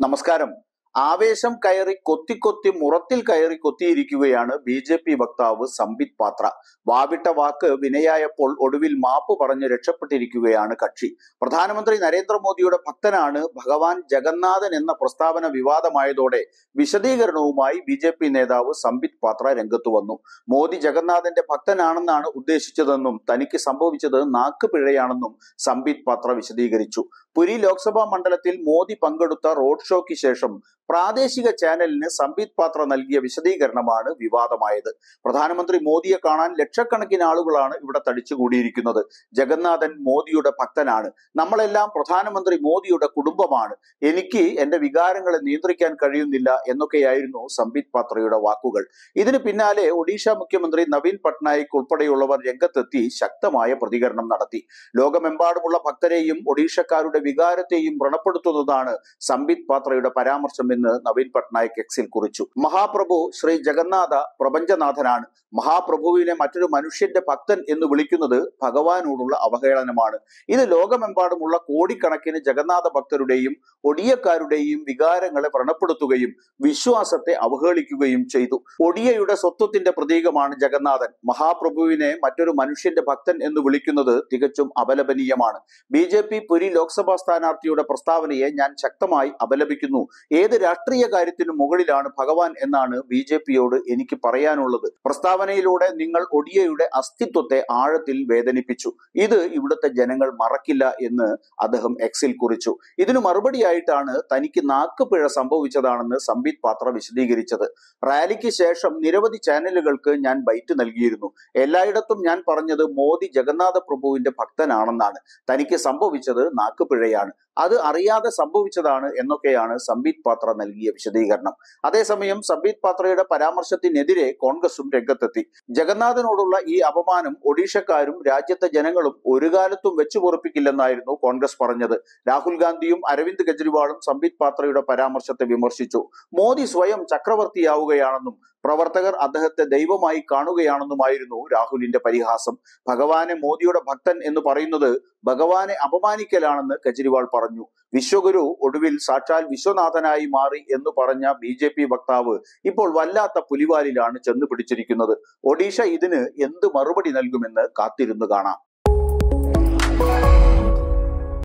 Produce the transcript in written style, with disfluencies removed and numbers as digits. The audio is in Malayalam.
നമസ്കാരം. ആവേശം കയറി കൊത്തി മുറത്തിൽ കയറി കൊത്തിയിരിക്കുകയാണ് ബി.ജെ.പി. വക്താവ് സംബിത് പാത്ര. വാവിട്ട വാക്ക് വിനയായപ്പോൾ ഒടുവിൽ മാപ്പ് പറഞ്ഞ് രക്ഷപ്പെട്ടിരിക്കുകയാണ് കക്ഷി. പ്രധാനമന്ത്രി നരേന്ദ്രമോദിയുടെ ഭക്തനാണ് ഭഗവാൻ ജഗന്നാഥൻ എന്ന പ്രസ്താവന വിവാദമായതോടെ വിശദീകരണവുമായി ബി.ജെ.പി. നേതാവ് സംബിത് പാത്ര രംഗത്തു വന്നു. മോദി ജഗന്നാഥന്റെ ഭക്തനാണെന്നാണ് ഉദ്ദേശിച്ചതെന്നും തനിക്ക് സംഭവിച്ചത് നാക്കുപിഴയാണെന്നും സംബിത് പാത്ര വിശദീകരിച്ചു. പുരി ലോക്സഭാ മണ്ഡലത്തിൽ മോദി പങ്കെടുത്ത റോഡ് ഷോയ്ക്ക് ശേഷം പ്രാദേശിക ചാനലിന് സംബിത് പാത്ര നൽകിയ വിശദീകരണമാണ് വിവാദമായത്. പ്രധാനമന്ത്രി മോദിയെ കാണാൻ ലക്ഷക്കണക്കിന് ആളുകളാണ് ഇവിടെ തടിച്ചുകൂടിയിരിക്കുന്നത്. ജഗന്നാഥൻ മോദിയുടെ ഭക്തനാണ്. നമ്മളെല്ലാം പ്രധാനമന്ത്രി മോദിയുടെ കുടുംബമാണ്. എനിക്ക് എന്റെ വികാരങ്ങളെ നിയന്ത്രിക്കാൻ കഴിയുന്നില്ല എന്നൊക്കെയായിരുന്നു സംബിത് പാത്രയുടെ വാക്കുകൾ. ഇതിന് പിന്നാലെ ഒഡീഷ മുഖ്യമന്ത്രി നവീൻ പട്നായിക് ഉൾപ്പെടെയുള്ളവർ രംഗത്തെത്തി ശക്തമായ പ്രതികരണം നടത്തി. ലോകമെമ്പാടുമുള്ള ഭക്തരെയും ഒഡീഷക്കാരുടെ വികാരത്തെയും വ്രണപ്പെടുത്തുന്നതാണ് സംബിത് പാത്രയുടെ പരാമർശം എന്ന് നവീൻ പട്നായിക് എക്സിൽ കുറിച്ചു. മഹാപ്രഭു ശ്രീ ജഗന്നാഥ പ്രപഞ്ചനാഥനാണ്. മഹാപ്രഭുവിനെ മറ്റൊരു മനുഷ്യന്റെ ഭക്തൻ എന്ന് വിളിക്കുന്നത് ഭഗവാനോടുള്ള അവഹേളനമാണ്. ഇത് ലോകമെമ്പാടുമുള്ള കോടിക്കണക്കിന് ജഗന്നാഥ ഭക്തരുടെയും ഒഡിയക്കാരുടെയും വികാരങ്ങളെ വ്രണപ്പെടുത്തുകയും വിശ്വാസത്തെ അവഹേളിക്കുകയും ചെയ്തു. ഒഡിയയുടെ സ്വത്വത്തിന്റെ പ്രതീകമാണ് ജഗന്നാഥൻ. മഹാപ്രഭുവിനെ മറ്റൊരു മനുഷ്യന്റെ ഭക്തൻ എന്ന് വിളിക്കുന്നത് തികച്ചും അപലപനീയമാണ്. ബി.ജെ.പി. പുരി ലോക്സഭാ സ്ഥാനാർത്ഥിയുടെ പ്രസ്താവനയെ ഞാൻ ശക്തമായി അപലപിക്കുന്നു. ഏത് രാഷ്ട്രീയ കാര്യത്തിനു മുകളിലാണ് ഭഗവാൻ എന്നാണ് ബി.ജെ.പിയോട് എനിക്ക് പറയാനുള്ളത്. പ്രസ്താവനയിലൂടെ നിങ്ങൾ ഒഡിയയുടെ അസ്തിത്വത്തെ ആഴത്തിൽ വേദനിപ്പിച്ചു. ഇത് ഇവിടുത്തെ ജനങ്ങൾ മറക്കില്ല എന്ന് അദ്ദേഹം എക്സിൽ കുറിച്ചു. ഇതിനു മറുപടിയായിട്ടാണ് തനിക്ക് നാക്കുപിഴ സംഭവിച്ചതാണെന്ന് സംബിത് പാത്ര വിശദീകരിച്ചത്. റാലിക്ക് ശേഷം നിരവധി ചാനലുകൾക്ക് ഞാൻ ബൈറ്റ് നൽകിയിരുന്നു. എല്ലായിടത്തും ഞാൻ പറഞ്ഞത് മോദി ജഗന്നാഥ പ്രഭുവിന്റെ ഭക്തനാണെന്നാണ്. തനിക്ക് സംഭവിച്ചത് നാക്കുപിഴയാണ്. അത് അറിയാതെ സംഭവിച്ചതാണ് എന്നൊക്കെയാണ് സംബിത് പാത്ര നൽകിയ വിശദീകരണം. അതേസമയം സംബിത് പാത്രയുടെ പരാമർശത്തിനെതിരെ കോൺഗ്രസും രംഗത്തെത്തി. ജഗന്നാഥനോടുള്ള ഈ അപമാനം ഒഡീഷക്കാരും രാജ്യത്തെ ജനങ്ങളും ഒരു കാലത്തും വെച്ചു പൊറുപ്പിക്കില്ലെന്നായിരുന്നു കോൺഗ്രസ് പറഞ്ഞത്. രാഹുൽ ഗാന്ധിയും അരവിന്ദ് കെജ്രിവാളും സംബിത് പാത്രയുടെ പരാമർശത്തെ വിമർശിച്ചു. മോദി സ്വയം ചക്രവർത്തിയാവുകയാണെന്നും പ്രവർത്തകർ അദ്ദേഹത്തെ ദൈവമായി കാണുകയാണെന്നുമായിരുന്നു രാഹുലിന്റെ പരിഹാസം. ഭഗവാനെ മോദിയുടെ ഭക്തൻ എന്ന് പറയുന്നത് ഭഗവാനെ അപമാനിക്കലാണെന്ന് കെജ്രിവാൾ പറഞ്ഞു. വിശ്വഗുരു ഒടുവിൽ സാക്ഷാൽ വിശ്വനാഥനായി മാറി എന്ന് പറഞ്ഞ ബി.ജെ.പി. വക്താവ് ഇപ്പോൾ വല്ലാത്ത പുലിവാലിലാണ് ചെന്ന് പിടിച്ചിരിക്കുന്നത്. ഒഡീഷ ഇതിന് എന്ത് മറുപടി നൽകുമെന്ന് കാത്തിരുന്നു കാണാം.